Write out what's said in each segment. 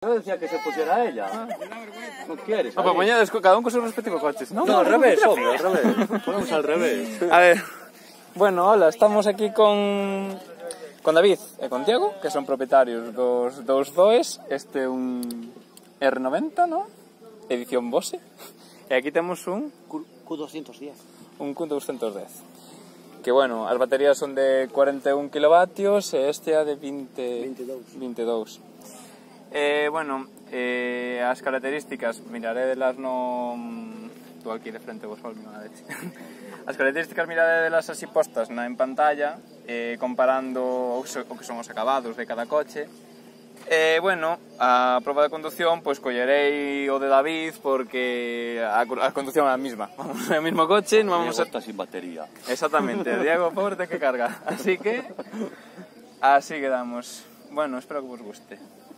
Yo decía que se pusiera ella. No quieres. Pues mañana cada uno con sus respectivos coches. No, al revés, hombre, al revés. Ponemos al revés. A ver. Bueno, hola, estamos aquí con David e con Diego, que son propietarios dos Zoes. Este un R90, ¿no? Edición Bose. E aquí temos un Q210. Un Q210. Que bueno, as baterías son de 41 kilovatios e este é de 22. Bueno, as características, miraredelas no... Estou aquí de frente vos, mi madre. As características miraredelas así postas en pantalla, comparando o que son os acabados de cada coche. Bueno, a prova de conducción, pois collerei o de David porque a conducción é a mesma. Vamos no mesmo coche, non vamos a... Diego está sin batería. Exactamente, Diego, pobre, ten que cargar. Así que damos. Bueno, espero que vos guste.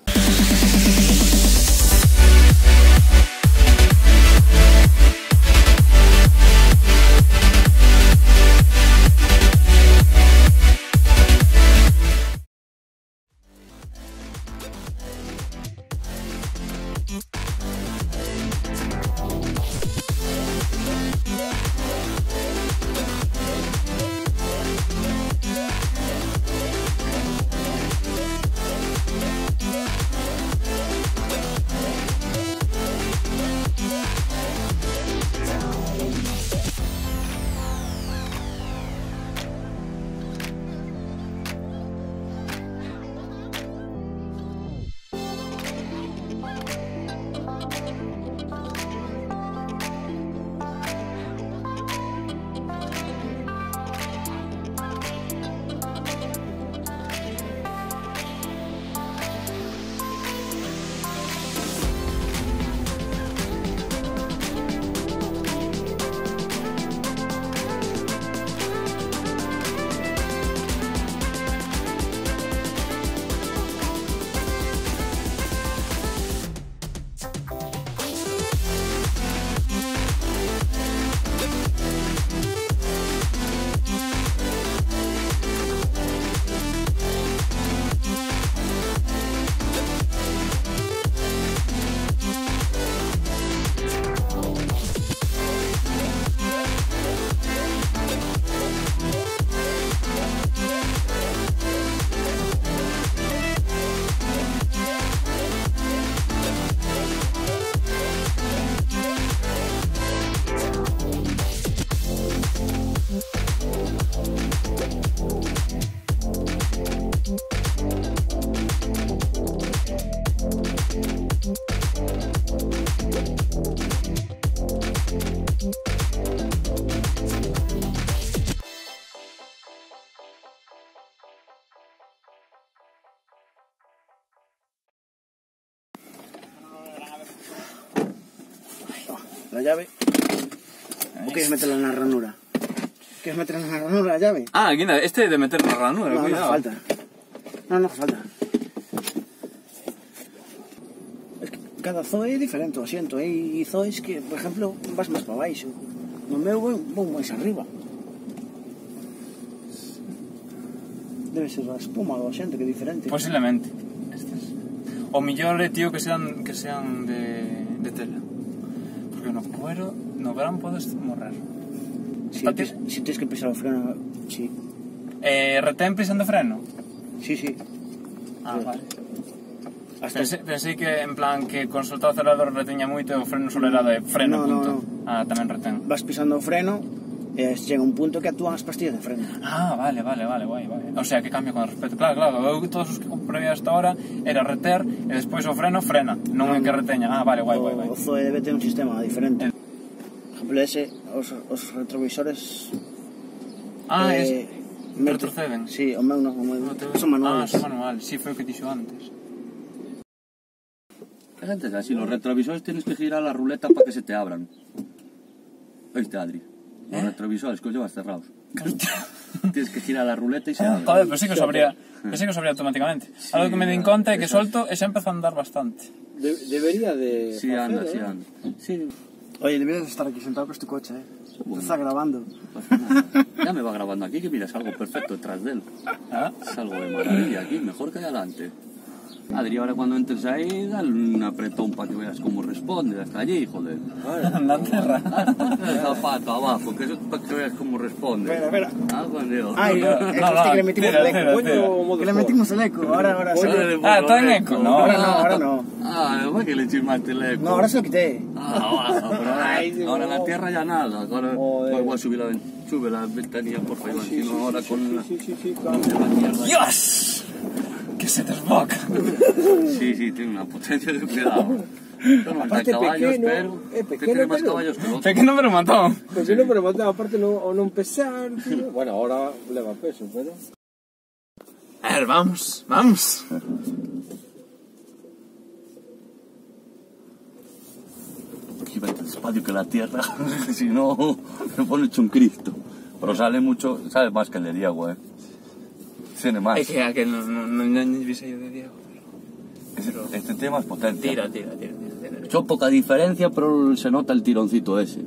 La llave. ¿O quieres meterla en la ranura? ¿Quieres meterla en la ranura la llave? Ah, guinda, este de meter en la ranura, no, cuidado. No hace falta. No hace falta. Es que cada Zoe é diferente, o siento. Hai Zoes que, por ejemplo, vas máis para baixo. No meu vou máis arriba. Debe ser a espuma do xente, que é diferente. Posiblemente. O millor é, tío, que sean de tela. Porque no cuero, no verán podes morrer. Si tens que pisar o freno, sí. Retén pisando freno? Sí. Ah, vale. Pensei que, en plan, que con soltar o acelerador reteña moito e o freno solo era de freno, punto. No. Ah, tamén retén. Vas pisando o freno e chega un punto que actúan as pastillas de freno. Ah, vale, guai. O sea, que cambia con respecto. Claro, eu todos os que comprei hasta ahora era reter e despois o freno frena, non é que reteña. Ah, vale, guai. O Zoe debe ter un sistema diferente. Por exemplo, ese, os retrovisores... retroceden? Sí, o meu non, son manuales. Ah, son manuales, sí, foi o que dixo antes. Antes, así, los retrovisores tienes que girar la ruleta para que se te abran. ¿Oíste, Adri? Los retrovisores que os llevas cerrados. Tienes que girar la ruleta y se abre. Joder, pero sí que os abría automáticamente. Algo que me di en conta é que solto e xa empezó a andar bastante. Debería de... Sí, anda. Sí. Oye, deberías estar aquí sentado con este coche, Bueno, está grabando. Ya me va grabando aquí, que mira, es algo perfecto detrás de él. ¿Ah? Es algo de maravilla aquí, mejor que adelante. Adri, ahora cuando entres ahí, dale un apretón para que veas cómo responde hasta allí, joder. La tierra. El zapato abajo, que eso es para que veas cómo responde. Espera. Ah, Juan Dios. Ay, que le metimos el eco. Que le metimos el eco. Ahora sí. ¿Está en eco? No. Ahora no. Ah, ¿por qué le chismaste el eco? No, ahora se lo quité. Abajo, pero ahora en la tierra ya nada. Ahora voy a sube la ventanilla, por favor, si no ahora con la... Sí, claro. ¡Dios! ¡Que se desboca! Sí, tiene una potencia de cuidado. Yo no Aparte de caballos, pequeño, pero... pequeño, tiene más pero- caballos que el otro. Pequeno pero matón. Pequeno, pero matado, aparte non pesar, tío. Bueno, ahora leva peso, pero... A ver, vamos. Aquí va el espacio que la tierra, si no, me pone hecho un Cristo. Pero sale mucho, sale más que el de Diego, Tiene más. Es que aquel no vise yo de Diego. Este tema es potente. Tira. Son poca diferencia, pero se nota el tironcito ese.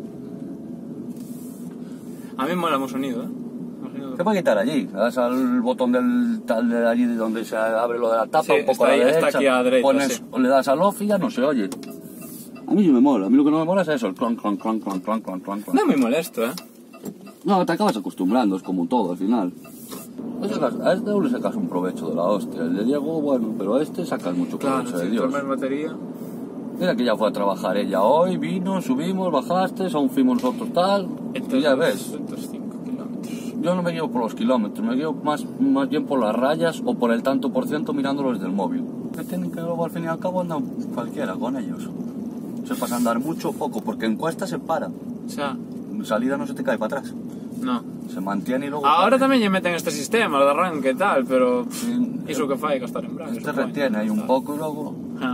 A mí me mola hemos sonido, ¿Qué puede quitar allí? Le das al botón del tal de allí donde se abre lo de la tapa, Sí, un poco está a la ahí, está derecha, aquí a la derecha, pones, sí. o le das al off y ya no se oye. A mí sí me mola, a mí lo que no me mola es eso, el clon. No es muy molesto, No, te acabas acostumbrando, es como todo al final. A este le sacas un provecho de la hostia, el de Diego, bueno, pero a este sacas mucho Claro, provecho de si Dios. tomas batería... Mira que ya fue a trabajar ella hoy, vino, subimos, bajaste, aún fuimos nosotros tal, y ya ves. 5 kilómetros. Yo no me guío por los kilómetros, me guío más bien por las rayas o por el tanto por ciento mirándolo desde el móvil. Que tienen que luego al fin y al cabo andar cualquiera con ellos. Se pasa a andar mucho o poco, porque en cuesta se para. O sea, En salida no se te cae para atrás. no. Se mantiene y luego... Ahora tamén lle meten este sistema de arranque e tal, pero... Sí, Iso que fai gastar en bragas. Este retiene ahí un poco y luego... Ah.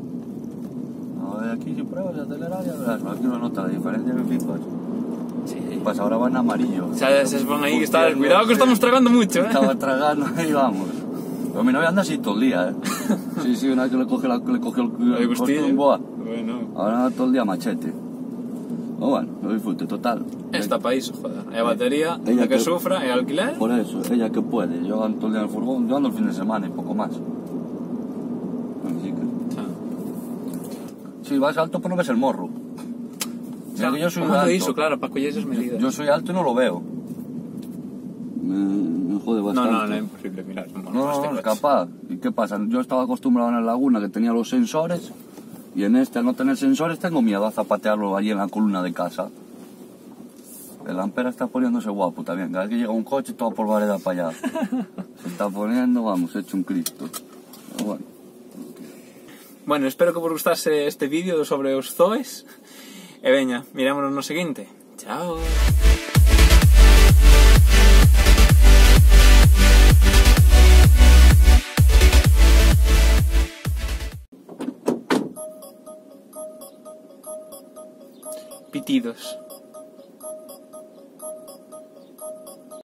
A ver, aquí si pruebas de acelerar ya verás, aquí uno nota la diferencia que flipas. Sí. Pues ahora va en amarillo. O sea, se pone ahí que está... Cuidado que estamos tragando mucho, Estaba tragando y vamos. Pero mi novia anda así todo el día, Sí, una vez que le coge el gustillo. buah. Bueno. Ahora anda todo el día machete. O bueno, lo disfrute, total. Esta país, joder. E a batería, Ella que que- sufra, e alquiler. Por eso, ella que puede. Yo ando todo el día en el furgón, yo ando el fin de semana y poco más. Así que... O sea, Si vas alto, pues no ves el morro. Mira que yo soy como alto. iso, claro, para coller esas medidas. Yo soy alto y no lo veo. Me jode bastante. No, es imposible mirar. No, es capaz. ¿Y qué pasa? Yo estaba acostumbrado en la laguna que tenía los sensores y en este, al no tener sensores, tengo miedo a zapatearlo allí en la columna de casa. El Ampera está poniéndose guapo también. Cada vez que llega un coche, todo por vareda para allá. Se está poniendo, vamos, hecho un Cristo. Pero bueno. Bueno, espero que vos gustase este vídeo sobre os zoes. E veña, mirámonos no seguinte. Chao. Pitidos.